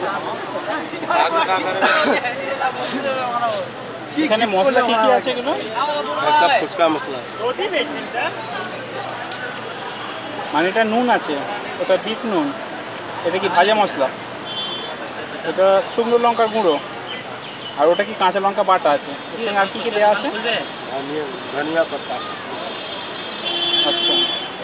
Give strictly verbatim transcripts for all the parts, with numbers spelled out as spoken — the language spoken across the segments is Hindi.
এখানে মশলা কি কি আছে এগুলো? সব ফুচকা মশলা, মানে এটা নুন আছে, ওটা বিট নুন, এটা কি ভাজা মশলা, এটা শুকনো লঙ্কার গুঁড়ো, আর ওটা কি কাঁচা লঙ্কা বাটা আছে। এর সঙ্গে আর কি কি দেওয়া আছে? ধনিয়া ধনিয়া পাতা। আচ্ছা,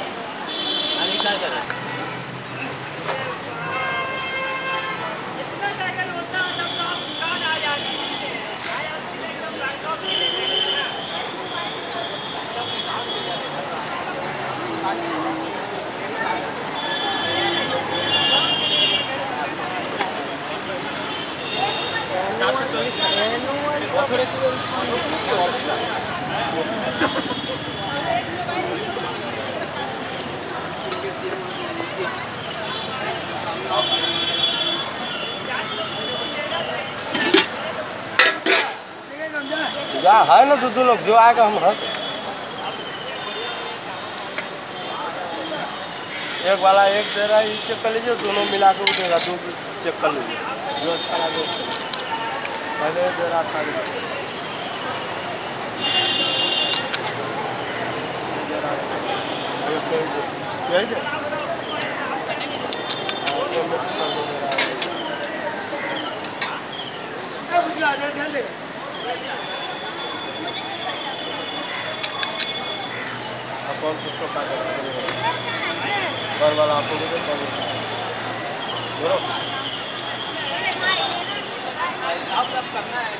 जा है ना, दो दो लोग जो आएगा हम है। एक वाला एक दे रहा है, ये चेक कर लीजिए, दोनों मिला के देगा, दो चेक कर लीजिए जो अच्छा लगे। पहले दे रहा था कौन किसको काट वाला आपको करना है।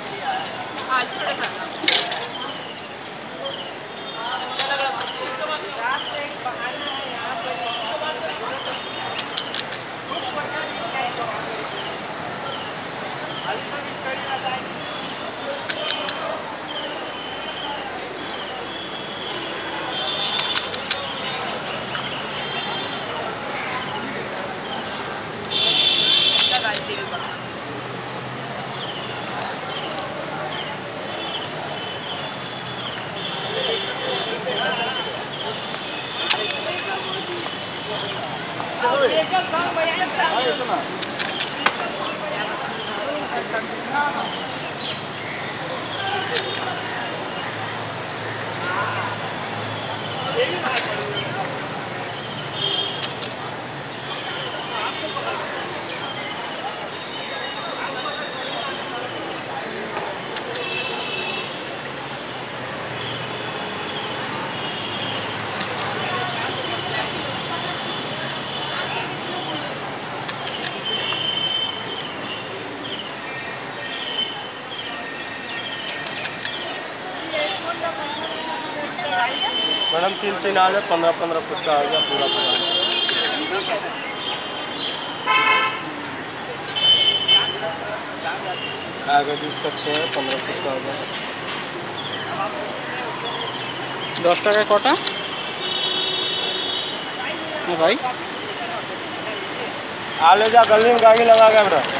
मैडम तीन तीन आ जाए, पंद्रह पंद्रह पुस्तक आ गया पूरा पूरा। आगे बीस का छः है, पंद्रह पुस्तक आ गया। दस টাকা কটা भाई? आ ले जा, गली में गाड़ी लगा के बेटा।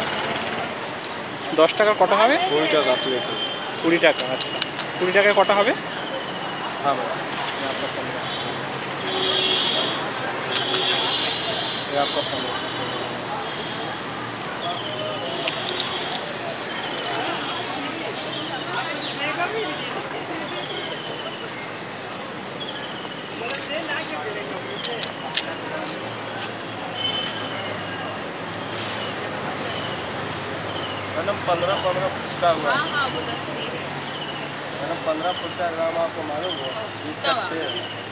दस টাকার কটা হবে? কুড়ি টাকা प्लेट। কুড়ি টাকা, আচ্ছা কুড়ি টাকায় কটা হবে? हाँ मैडम, ये आपका पंद्रह, ये आपका पंद्रह। मैडम पंद्रह पंद्रह पुचका हुआ। मैडम पंद्रह पुचका ग्राम आपको मालूम हो, बीस का छः।